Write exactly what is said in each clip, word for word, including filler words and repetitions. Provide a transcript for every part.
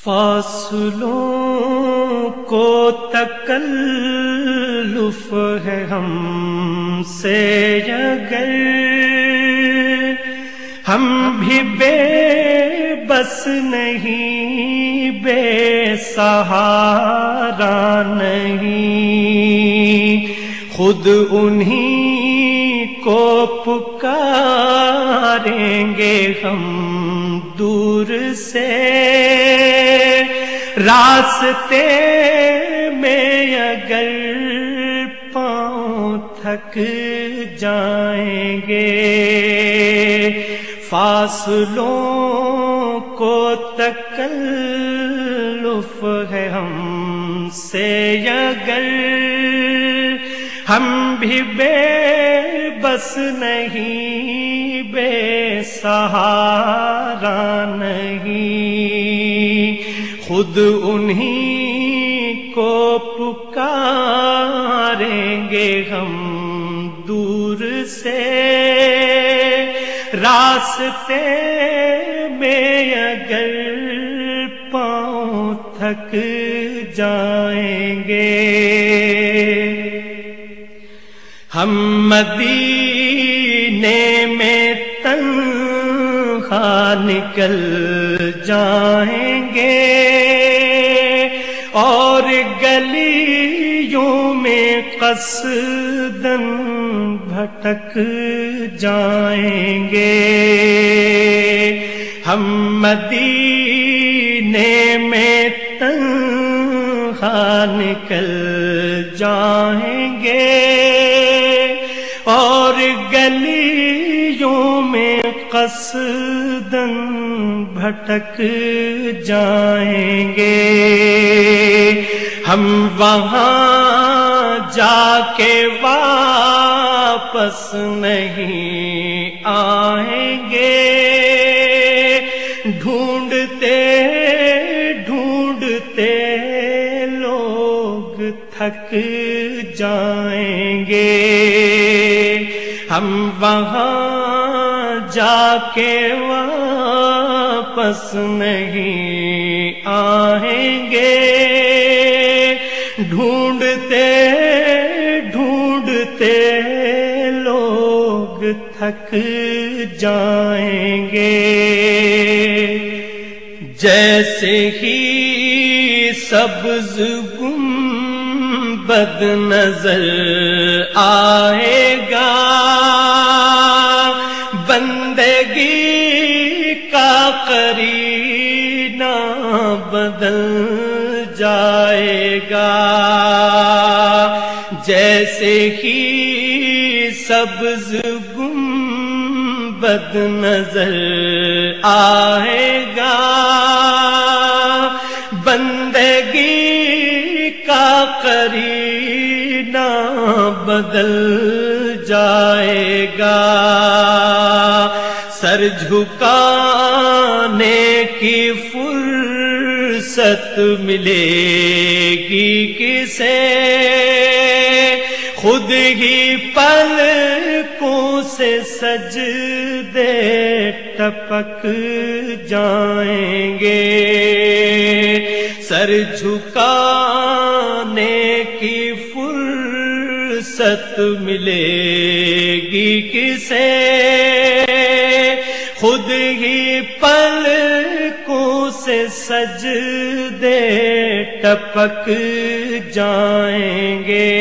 فاصلوں کو تکلف ہے ہم سے اگر ہم بھی بے بس نہیں، بے سہارا نہیں، خود انہی کو پکاریں گے ہم دور سے، راستے میں اگر پاؤں تھک جائیں گے، فاصلوں کو تکلف ہے ہم سے اگر ہم بھی بے بس نہیں، بے سہارا نہیں، خود انہی کو پکاریں گے ہم دور سے، راستے میں اگر پاؤں تھک جائیں گے، ہم مدینے میں تنہا نکل جائیں گے اور گلیوں میں قصداً بھٹک جائیں گے، ہم مدینے میں تنہا نکل جائیں گے اور گلیوں میں قصداً بھٹک جائیں گے، ہم وہاں جا کے واپس نہیں آئیں گے، ڈھونڈتے ڈھونڈتے لوگ تھک جائیں گے، ہم وہاں جا کے واپس نہیں آئیں گے، ڈھونڈتے ڈھونڈتے لوگ تھک جائیں گے، جیسے ہی سبز گنبد نظر آئے گا، بندگی کا قرینہ بدل جائے گا، جیسے ہی سبز گنبد نظر آئے گا، بندگی کا قرینہ بدل جائے گا، سر جھکانے کی فرصت ملے گی کسے، خود ہی پلکوں سے سجدے ٹپک جائیں گے، سر جھکانے کی فرصت ملے گی کسے، خود ہی پلکوں سے سجدے ٹپک جائیں گے،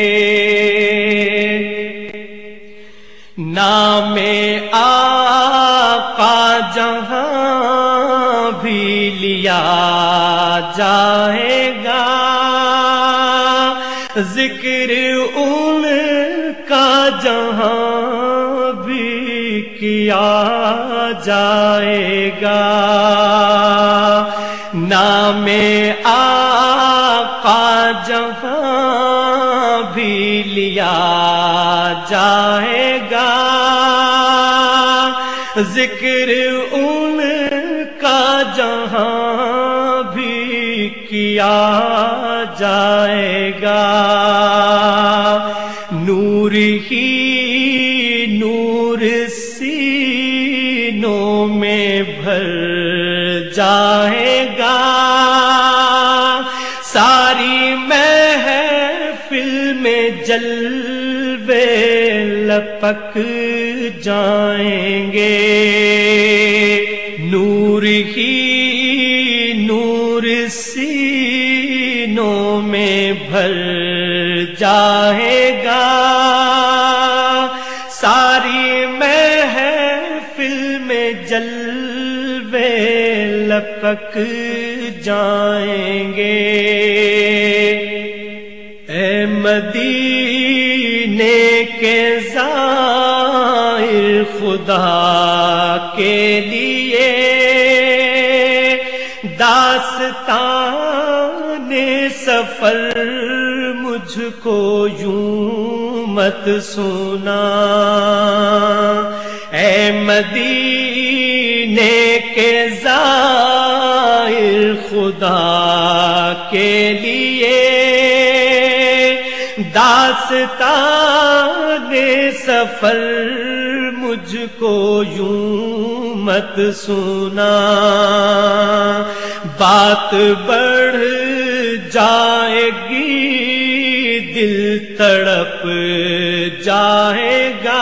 نام آقا جہاں بھی لیا جائے گا، ذکر ان کا جہاں بھی کیا جائے گا، نام آقا جہاں بھی لیا جائے گا، ذکر ان کا جہاں بھی کیا جائے گا، نور ہی نور سینوں میں بھر جائے گا، جلوے لپک جائیں گے، نور ہی نور سینوں میں بھر جائے گا، ساری محفل میں جلوے لپک جائیں گے۔ اے مدینے کے زائر خدا کے لیے داستان سفر مجھ کو یوں مت سنا، اے مدینے کے زائر خدا کے لیے داستان سفر مجھ کو یوں مت سنا، بات بڑھ جائے گی دل تڑپ جائے گا،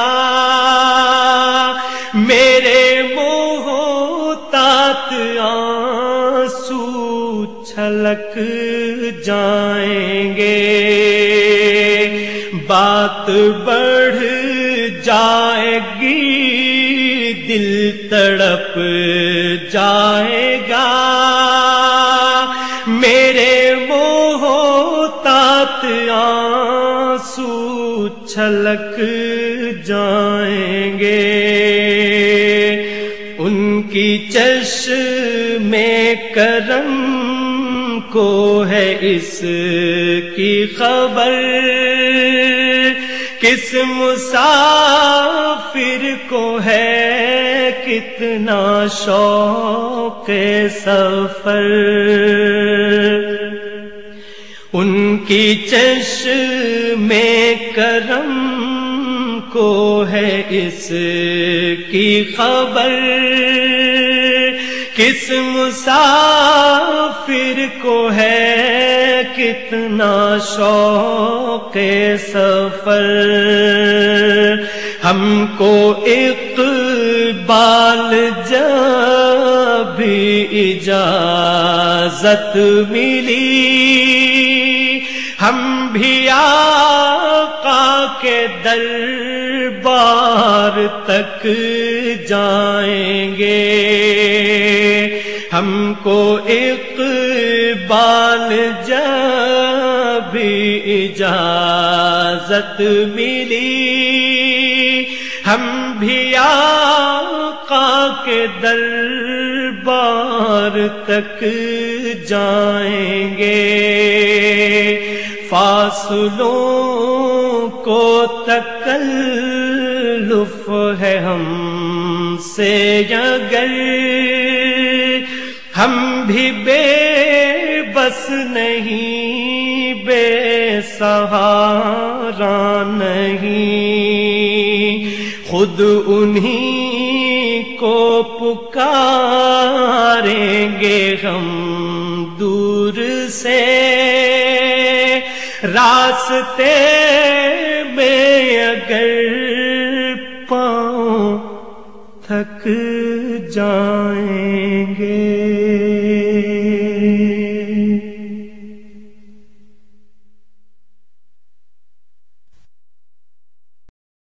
میرے محتاط آنسو چھلک جائیں گے، بات بڑھ جائے گی دل تڑپ جائے گا، میرے محتاط آنسو چھلک جائیں گے، ان کی چشم کرم کو ہے اس کی خبر، کس مسافر کو ہے کتنا شوق سفر، ان کی چشم کرم کو ہے اس کی خبر، کس مسافر کو ہے کتنا شوق سفر، ہم کو اقبال جب اجازت ملی، ہم بھی آقا کے دربار تک جائیں گے، ہم کو اقبال جب اجازت ملی، ہم بھی آقا کے دربار تک جائیں گے، فاصلوں کو تکلف ہے ہم سے اگر، ہم بھی بے بس نہیں بے سہارا نہیں، خود انہی کو پکاریں گے ہم دور سے، راستے میں اگر پاؤں تھک جائیں گے۔